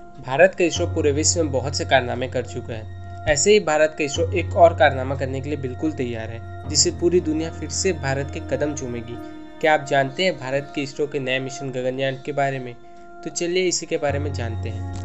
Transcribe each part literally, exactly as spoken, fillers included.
भारत का इसरो पूरे विश्व में बहुत से कारनामे कर चुका है। ऐसे ही भारत का इसरो एक और कारनामा करने के लिए बिल्कुल तैयार है, जिससे पूरी दुनिया फिर से भारत के कदम चूमेगी। क्या आप जानते हैं भारत के इसरो के नए मिशन गगनयान के बारे में? तो चलिए इसी के बारे में जानते हैं।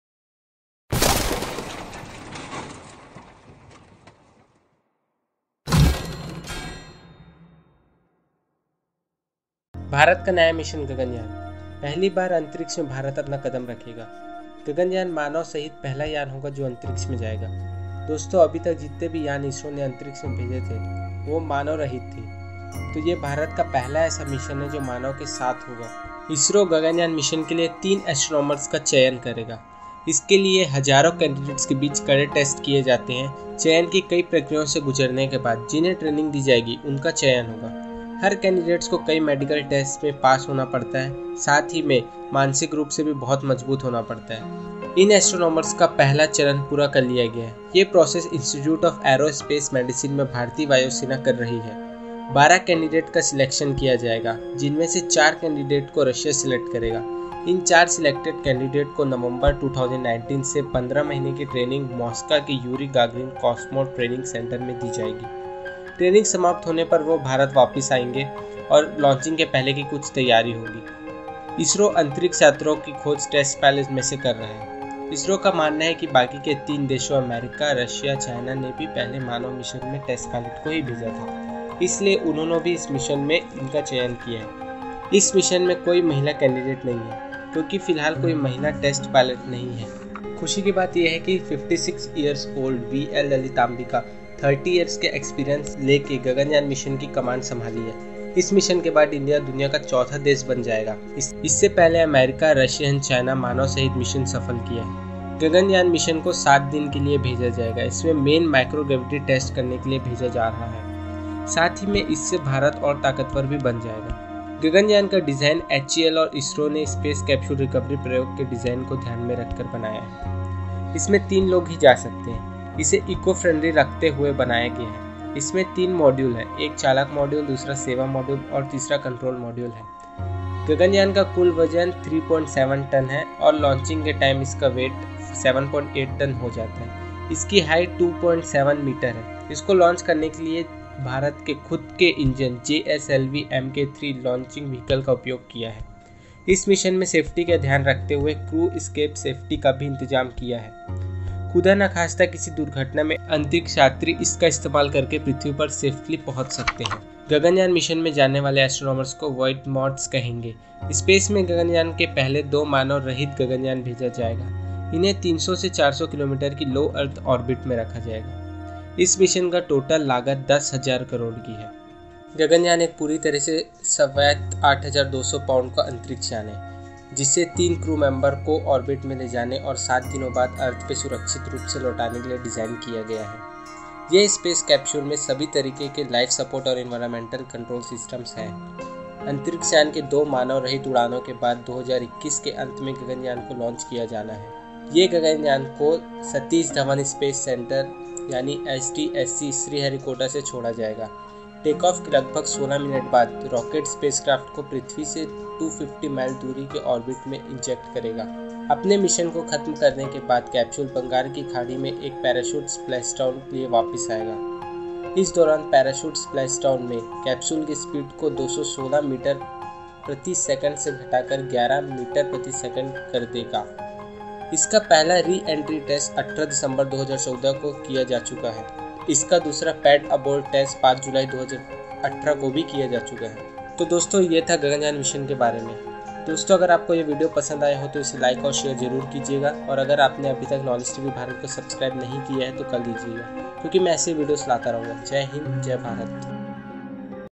भारत का नया मिशन गगनयान। पहली बार अंतरिक्ष में भारत अपना कदम रखेगा। गगनयान मानव सहित पहला यान होगा जो अंतरिक्ष में जाएगा। दोस्तों, अभी तक जितने भी यान इसरो ने अंतरिक्ष में भेजे थे वो मानव रहित थे, तो ये भारत का पहला ऐसा मिशन है जो मानव के साथ होगा। इसरो गगनयान मिशन के लिए तीन एस्ट्रोनॉमर्स का चयन करेगा। इसके लिए हजारों कैंडिडेट्स के बीच कड़े टेस्ट किए जाते हैं। चयन की कई प्रक्रियाओं से गुजरने के बाद जिन्हें ट्रेनिंग दी जाएगी उनका चयन होगा। हर कैंडिडेट्स को कई मेडिकल टेस्ट में पास होना पड़ता है, साथ ही में मानसिक रूप से भी बहुत मजबूत होना पड़ता है। इन एस्ट्रोनॉमर्स का पहला चरण पूरा कर लिया गया है। ये process institute of aerospace medicine में भारतीय वायुसेना कर रही है। बारह कैंडिडेट का सिलेक्शन किया जाएगा, जिनमें से चार कैंडिडेट को रशिया सिलेक्ट करेगा। इन चार सिलेक्टेड कैंडिडेट को नवंबर दो हज़ार उन्नीस से पंद्रह महीने की ट्रेनिंग मॉस्को के Yuri Gagarin cosmonaut training centre में दी जाएगी। ट्रेनिंग समाप्त होने पर वो भारत वापस आएंगे और लॉन्चिंग के पहले की कुछ तैयारी होगी। इसरो अंतरिक्ष यात्रियों की खोज टेस्ट पैलेस में से कर रहा है। इसरो का मानना है कि बाकी के तीन देशों अमेरिका, रशिया, चाइना ने भी पहले मानव मिशन में टेस्ट पायलट को ही भेजा था, इसलिए उन्होंने भी इस मिशन में इनका चयन किया है। इस मिशन में कोई महिला कैंडिडेट नहीं है, क्योंकि फिलहाल कोई महिला टेस्ट पायलट नहीं है। खुशी की बात यह है कि छप्पन years old V L Lalithambika तीस इयर्स के एक्सपीरियंस लेके गगनयान मिशन की कमांड संभाली है। इस मिशन के बाद इंडिया दुनिया का चौथा देश बन जाएगा। इस, इससे पहले अमेरिका, रशिया, चाइना मानव सहित मिशन सफल किया है। गगनयान मिशन को सात दिन के लिए भेजा जाएगा। इसमें मेन माइक्रोग्रेविटी टेस्ट करने के लिए भेजा जा रहा है। साथ ही में इससे भारत और ताकतवर भी बन जाएगा। गगनयान का डिजाइन एच ई एल और इसरो ने स्पेस कैप्सूल रिकवरी प्रयोग के डिजाइन को ध्यान में रखकर बनाया है। इसमें तीन लोग ही जा सकते हैं। इसे इको फ्रेंडली रखते हुए बनाया गया है। इसमें तीन मॉड्यूल हैं, एक चालक मॉड्यूल, दूसरा सेवा मॉड्यूल और तीसरा कंट्रोल मॉड्यूल है। गगनयान का कुल वजन तीन पॉइंट सात टन है और लॉन्चिंग के टाइम इसका वेट सात पॉइंट आठ टन हो जाता है। इसकी हाइट दो पॉइंट सात मीटर है। इसको लॉन्च करने के लिए भारत के खुद के engine J S L V M K three launching vehicle का उपयोग किया है। इस मिशन में सेफ्टी का ध्यान रखते हुए क्रू एस्केप सेफ्टी का भी इंतजाम किया है। खुदा न खास्ता किसी दुर्घटना में अंतरिक्ष यात्री इसका इस्तेमाल करके पृथ्वी पर सेफली पहुंच सकते हैं। गगनयान मिशन में जाने वाले एस्ट्रोनॉमर्स को व्हाइट मॉड्स कहेंगे। स्पेस में गगनयान के पहले दो मानव रहित गगनयान भेजा जाएगा। इन्हें तीन सौ से चार सौ किलोमीटर की लो अर्थ ऑर्बिट में रखा जाएगा। इस मिशन का टोटल लागत दस हजार करोड़ की है। गगनयान एक पूरी तरह से स्वायत्त आठ हजार दो सौ पाउंड का अंतरिक्ष यान है, जिससे तीन क्रू मेंबर को ऑर्बिट में ले जाने और सात दिनों बाद अर्थ पे सुरक्षित रूप से लौटाने के लिए डिज़ाइन किया गया है। यह स्पेस कैप्सूल में सभी तरीके के लाइफ सपोर्ट और एनवायरमेंटल कंट्रोल सिस्टम्स हैं। अंतरिक्ष यान के दो मानव रहित उड़ानों के बाद दो हज़ार इक्कीस के अंत में गगनयान को लॉन्च किया जाना है। ये गगनयान को सतीश धवन स्पेस सेंटर यानी S T S C Sriharikota से छोड़ा जाएगा। टेक ऑफ के लगभग सोलह मिनट बाद रॉकेट स्पेसक्राफ्ट को पृथ्वी से दो सौ पचास माइल दूरी के ऑर्बिट में इंजेक्ट करेगा। अपने मिशन को खत्म करने के बाद कैप्सूल बंगाल की खाड़ी में एक पैराशूट स्प्लैशडाउन के लिए वापस आएगा। इस दौरान पैराशूट स्प्लैशडाउन में कैप्सूल की स्पीड को दो सौ सोलह मीटर प्रति सेकंड से घटाकर ग्यारह मीटर प्रति सेकंड कर देगा। इसका पहला री एंट्री टेस्ट अठारह दिसंबर दो हज़ार चौदह को किया जा चुका है। इसका दूसरा पैड अबोर्ड टेस्ट पाँच जुलाई दो हज़ार अठारह को भी किया जा चुका है। तो दोस्तों, ये था गगनयान मिशन के बारे में। दोस्तों, अगर आपको ये वीडियो पसंद आया हो तो इसे लाइक और शेयर जरूर कीजिएगा, और अगर आपने अभी तक नॉलेज टीवी भारत को सब्सक्राइब नहीं किया है तो कर लीजिएगा, क्योंकि मैं ऐसे वीडियोस लाता रहूँगा। जय हिंद, जय भारत।